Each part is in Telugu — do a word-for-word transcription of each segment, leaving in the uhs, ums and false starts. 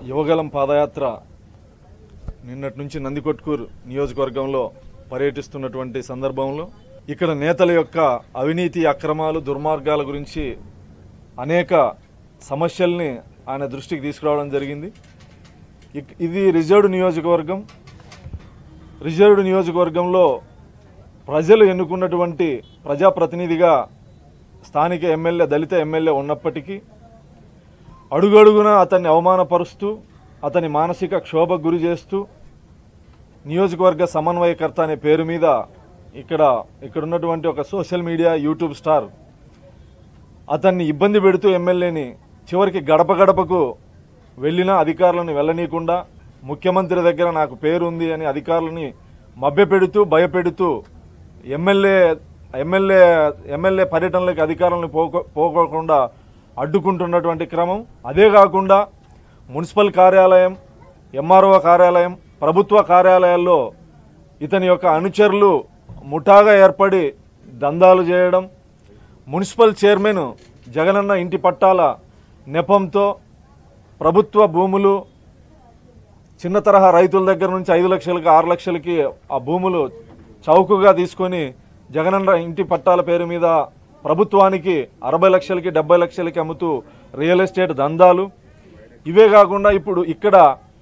యువగలం పాదయాత్ర నిన్నటి నుంచి నందికొట్కూరు నియోజకవర్గంలో పర్యటిస్తున్నటువంటి సందర్భంలో ఇక్కడ నేతల యొక్క అవినీతి అక్రమాలు దుర్మార్గాల గురించి అనేక సమస్యల్ని ఆయన దృష్టికి తీసుకురావడం జరిగింది. ఇది రిజర్వ్డ్ నియోజకవర్గం. రిజర్వ్డ్ నియోజకవర్గంలో ప్రజలు ఎన్నుకున్నటువంటి ప్రజాప్రతినిధిగా స్థానిక ఎమ్మెల్యే దళిత ఎమ్మెల్యే ఉన్నప్పటికీ అడుగడుగున అతన్ని అవమానపరుస్తూ అతని మానసిక క్షోభకు గురి చేస్తూ నియోజకవర్గ సమన్వయకర్త అనే పేరు మీద ఇక్కడ ఇక్కడ ఉన్నటువంటి ఒక సోషల్ మీడియా యూట్యూబ్ స్టార్ అతన్ని ఇబ్బంది పెడుతూ ఎమ్మెల్యేని చివరికి గడప గడపకు వెళ్ళిన అధికారులను వెళ్ళనీయకుండా ముఖ్యమంత్రి దగ్గర నాకు పేరు ఉంది అని అధికారులని మభ్యపెడుతూ భయపెడుతూ ఎమ్మెల్యే ఎమ్మెల్యే ఎమ్మెల్యే పర్యటనలకు అధికారులను పోకో పోకోకుండా అడ్డుకుంటున్నటువంటి క్రమం. అదే కాకుండా మున్సిపల్ కార్యాలయం, ఎంఆర్ఓ కార్యాలయం, ప్రభుత్వ కార్యాలయాల్లో ఇతని యొక్క అనుచరులు ముఠాగా ఏర్పడి దందాలు చేయడం, మున్సిపల్ చైర్మన్ జగనన్న ఇంటి పట్టాల నెపంతో ప్రభుత్వ భూములు చిన్న తరహా రైతుల దగ్గర నుంచి ఐదు లక్షలకి ఆరు లక్షలకి ఆ భూములు చౌకగా తీసుకొని జగనన్న ఇంటి పట్టాల పేరు మీద ప్రభుత్వానికి అరవై లక్షలకి డెబ్బై లక్షలకి అమ్ముతూ రియల్ ఎస్టేట్ దందాలు. ఇవే కాకుండా ఇప్పుడు ఇక్కడ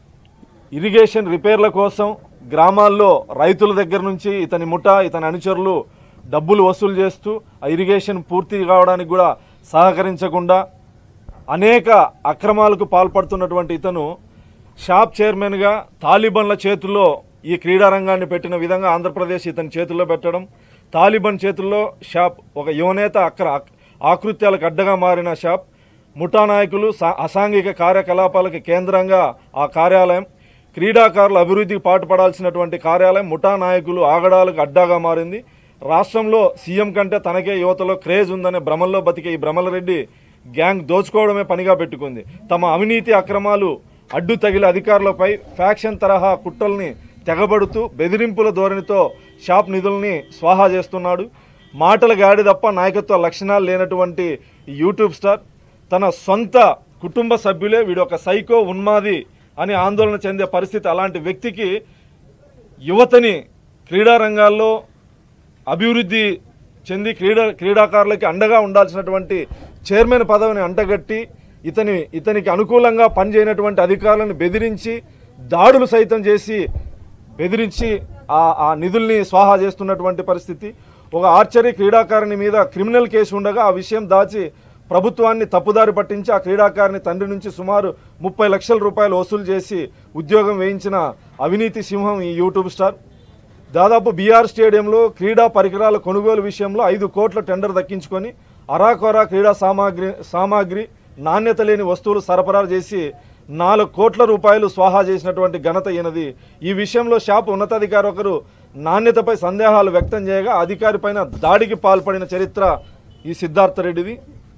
ఇరిగేషన్ రిపేర్ల కోసం గ్రామాల్లో రైతుల దగ్గర నుంచి ఇతని ముఠా ఇతని అనుచరులు డబ్బులు వసూలు చేస్తూ ఆ ఇరిగేషన్ పూర్తి కావడానికి కూడా సహకరించకుండా అనేక అక్రమాలకు పాల్పడుతున్నటువంటి ఇతను షాప్ చైర్మన్గా తాలిబన్ల చేతుల్లో ఈ క్రీడారంగాన్ని పెట్టిన విధంగా ఆంధ్రప్రదేశ్ ఇతని చేతుల్లో పెట్టడం, తాలిబన్ చేతుల్లో షాప్ ఒక యువనేత అక్ర ఆకృత్యాలకు అడ్డగా మారిన షాప్, ముఠా నాయకులు అసాంఘిక కార్యకలాపాలకు కేంద్రంగా ఆ కార్యాలయం, క్రీడాకారుల అభివృద్ధికి పాటుపడాల్సినటువంటి కార్యాలయం ముఠా నాయకులు ఆగడాలకు అడ్డాగా మారింది. రాష్ట్రంలో సీఎం కంటే తనకే యువతలో క్రేజ్ ఉందనే భ్రమల్లో బతికే ఈ భ్రమలరెడ్డి గ్యాంగ్ దోచుకోవడమే పనిగా పెట్టుకుంది. తమ అవినీతి అక్రమాలు అడ్డు తగిలి అధికారులపై ఫ్యాక్షన్ తరహా కుట్రల్ని తెగబడుతూ బెదిరింపుల ధోరణితో షాప్ నిధుల్ని స్వాహా చేస్తున్నాడు. మాటల గాడి తప్ప నాయకత్వ లక్షణాలు లేనటువంటి యూట్యూబ్ స్టార్ తన సొంత కుటుంబ సభ్యులే వీడు ఒక సైకో ఉన్మాది అని ఆందోళన చెందే పరిస్థితి. అలాంటి వ్యక్తికి యువతని క్రీడారంగాల్లో అభివృద్ధి చెంది క్రీడా క్రీడాకారులకి అండగా ఉండాల్సినటువంటి చైర్మన్ పదవిని అంటగట్టి ఇతని ఇతనికి అనుకూలంగా పనిచేయనటువంటి అధికారులను బెదిరించి దాడులు సైతం చేసి బెదిరించి ఆ ఆ నిధుల్ని స్వాహా చేస్తున్నటువంటి పరిస్థితి. ఒక ఆర్చరీ క్రీడాకారిణి మీద క్రిమినల్ కేసు ఉండగా ఆ విషయం దాచి ప్రభుత్వాన్ని తప్పుదారి పట్టించి ఆ క్రీడాకారిణి తండ్రి నుంచి సుమారు ముప్పై లక్షల రూపాయలు వసూలు చేసి ఉద్యోగం వేయించిన అవినీతి సింహం ఈ యూట్యూబ్ స్టార్. దాదాపు బీఆర్ స్టేడియంలో క్రీడా పరికరాల కొనుగోలు విషయంలో ఐదు కోట్ల టెండర్ దక్కించుకొని అరాకొరా క్రీడా సామాగ్రి సామాగ్రి నాణ్యత లేని వస్తువులు సరఫరా చేసి నాలుగు కోట్ల రూపాయలు స్వాహా చేసినటువంటి ఘనత ఈయనది. ఈ విషయంలో షాప్ ఉన్నతాధికారి ఒకరు నాణ్యతపై సందేహాలు వ్యక్తం చేయగా అధికారి పైన దాడికి పాల్పడిన చరిత్ర ఈ సిద్ధార్థ రెడ్డిది.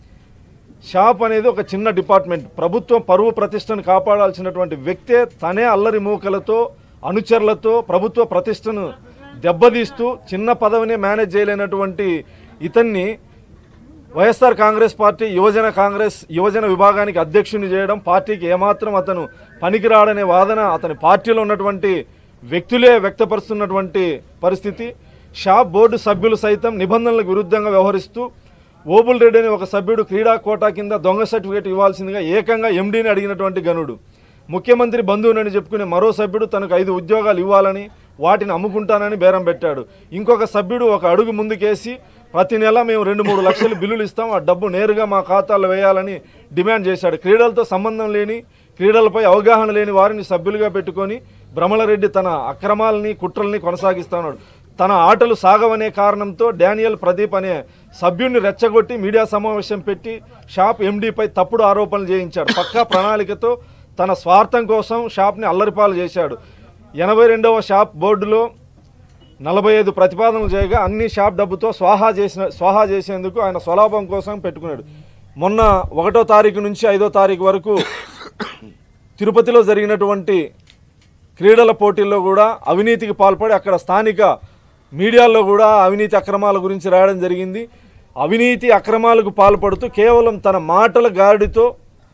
షాప్ అనేది ఒక చిన్న డిపార్ట్మెంట్. ప్రభుత్వం పరువు ప్రతిష్టను కాపాడాల్సినటువంటి వ్యక్తే తనే అల్లరి మూకలతో అనుచరులతో ప్రభుత్వ ప్రతిష్టను దెబ్బతీస్తూ చిన్న పదవిని మేనేజ్ చేయలేనటువంటి ఇతన్ని వైఎస్ఆర్ కాంగ్రెస్ పార్టీ యువజన కాంగ్రెస్ యువజన విభాగానికి అధ్యక్షుని చేయడం, పార్టీకి ఏమాత్రం అతను పనికిరాడనే వాదన అతని పార్టీలో ఉన్నటువంటి వ్యక్తులే వ్యక్తపరుస్తున్నటువంటి పరిస్థితి. షాప్ బోర్డు సభ్యులు సైతం నిబంధనలకు విరుద్ధంగా వ్యవహరిస్తూ ఓబుల్ రెడ్డి అనే ఒక సభ్యుడు క్రీడా కోటా కింద దొంగ సర్టిఫికేట్ ఇవ్వాల్సిందిగా ఏకంగా ఎండీని అడిగినటువంటి గనుడు. ముఖ్యమంత్రి బంధువునని చెప్పుకునే మరో సభ్యుడు తనకు ఐదు ఉద్యోగాలు ఇవ్వాలని వాటిని అమ్ముకుంటానని బేరం పెట్టాడు. ఇంకొక సభ్యుడు ఒక అడుగు ముందుకేసి ప్రతి నెల మేము రెండు మూడు లక్షలు బిల్లులు ఇస్తాం, ఆ డబ్బు నేరుగా మా ఖాతాలో వేయాలని డిమాండ్ చేశాడు. క్రీడలతో సంబంధం లేని క్రీడలపై అవగాహన లేని వారిని సభ్యులుగా పెట్టుకొని భ్రమలరెడ్డి తన అక్రమాలని కుట్రల్ని కొనసాగిస్తున్నాడు. తన ఆటలు సాగవనే కారణంతో డానియల్ ప్రదీప్ అనే సభ్యుడిని రెచ్చగొట్టి మీడియా సమావేశం పెట్టి షాప్ ఎండీపై తప్పుడు ఆరోపణలు చేయించాడు. పక్కా ప్రణాళికతో తన స్వార్థం కోసం షాప్ని అల్లరిపాలు చేశాడు. ఎనభై రెండవ షాప్ బోర్డులో నలభై ఐదు ప్రతిపాదనలు చేయగా అన్ని షాప్ డబ్బుతో స్వాహా చేసిన స్వాహా చేసేందుకు ఆయన స్వలాభం కోసం పెట్టుకున్నాడు. మొన్న ఒకటో తారీఖు నుంచి ఐదో తారీఖు వరకు తిరుపతిలో జరిగినటువంటి క్రీడల పోటీల్లో కూడా అవినీతికి పాల్పడి అక్కడ స్థానిక మీడియాలో కూడా అవినీతి అక్రమాల గురించి రాయడం జరిగింది. అవినీతి అక్రమాలకు పాల్పడుతూ కేవలం తన మాటల గాడితో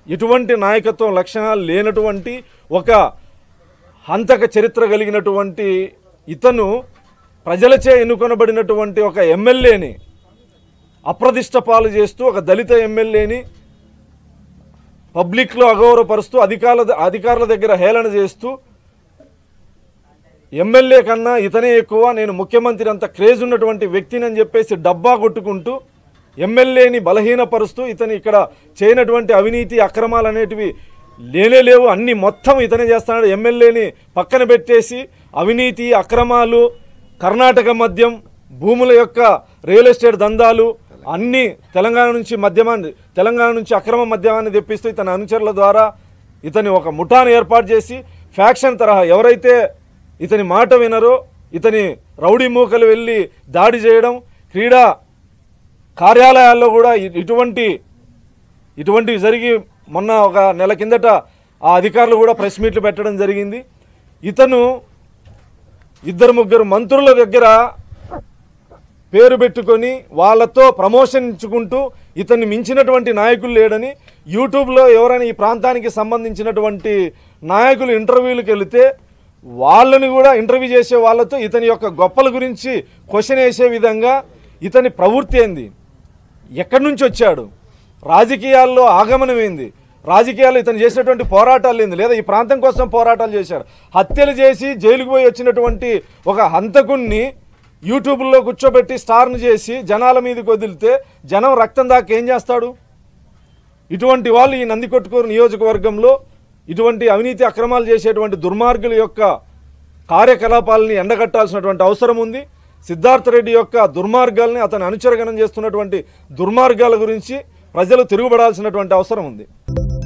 ఎటువంటి నాయకత్వం లక్షణాలు లేనటువంటి ఒక హంతక చరిత్ర కలిగినటువంటి ఇతను ప్రజలచే ఎన్నుకొనబడినటువంటి ఒక ఎమ్మెల్యేని అప్రదిష్ట పాలు చేస్తూ, ఒక దళిత ఎమ్మెల్యేని పబ్లిక్లో అగౌరవపరుస్తూ, అధికారుల అధికారుల దగ్గర హేళన చేస్తూ, ఎమ్మెల్యే కన్నా ఇతనే ఎక్కువ, నేను ముఖ్యమంత్రి అంత క్రేజ్ ఉన్నటువంటి వ్యక్తిని అని చెప్పేసి డబ్బా కొట్టుకుంటూ ఎమ్మెల్యేని బలహీనపరుస్తూ, ఇతను ఇక్కడ చేయనటువంటి అవినీతి అక్రమాలు అనేటివి లేనే లేవు, అన్ని మొత్తం ఇతనే చేస్తున్నాడు. ఎమ్మెల్యేని పక్కన పెట్టేసి అవినీతి అక్రమాలు, కర్ణాటక మద్యం, భూముల యొక్క రియల్ ఎస్టేట్ దందాలు అన్నీ తెలంగాణ నుంచి మద్యమాన్ని తెలంగాణ నుంచి అక్రమ మద్యమాన్ని తెప్పిస్తూ ఇతని అనుచరుల ద్వారా ఇతని ఒక ముఠాను ఏర్పాటు చేసి ఫ్యాక్షన్ తరహా ఎవరైతే ఇతని మాట వినరో ఇతని రౌడీ మూకలు వెళ్ళి దాడి చేయడం, క్రీడా కార్యాలయాల్లో కూడా ఇటువంటి ఇటువంటివి జరిగి మొన్న ఒక నెల కిందట ఆ అధికారులు కూడా ప్రెస్ మీట్లు పెట్టడం జరిగింది. ఇతను ఇద్దరు ముగ్గురు మంత్రుల దగ్గర పేరు పెట్టుకొని వాళ్ళతో ప్రమోషన్ ఇచ్చుకుంటూ ఇతన్ని మించినటువంటి నాయకులు లేడని యూట్యూబ్లో ఎవరైనా ఈ ప్రాంతానికి సంబంధించినటువంటి నాయకులు ఇంటర్వ్యూలకు వెళితే వాళ్ళని కూడా ఇంటర్వ్యూ చేసే వాళ్ళతో ఇతని యొక్క గొప్పల గురించి క్వశ్చన్ వేసే విధంగా ఇతని ప్రవృత్తి ఏంది, ఎక్కడి నుంచి వచ్చాడు, రాజకీయాల్లో ఆగమనం ఏంది, రాజకీయాల్లో ఇతను చేసినటువంటి పోరాటాలు ఏంది, లేదా ఈ ప్రాంతం కోసం పోరాటాలు చేశాడు. హత్యలు చేసి జైలుకు పోయి వచ్చినటువంటి ఒక హంతకుణ్ణి యూట్యూబ్లో కూర్చోబెట్టి స్టార్ను చేసి జనాల మీదకి వదిలితే జనం రక్తం దాకా ఏం చేస్తాడు? ఇటువంటి వాళ్ళు ఈ నందికొట్కూరు నియోజకవర్గంలో ఇటువంటి అవినీతి అక్రమాలు చేసేటువంటి దుర్మార్గుల యొక్క కార్యకలాపాలని ఎండగట్టాల్సినటువంటి అవసరం ఉంది. సిద్ధార్థ రెడ్డి యొక్క దుర్మార్గాల్ని, అతను అనుచరగణం చేస్తున్నటువంటి దుర్మార్గాల గురించి ప్రజలు తిరుగుబడాల్సినటువంటి అవసరం ఉంది.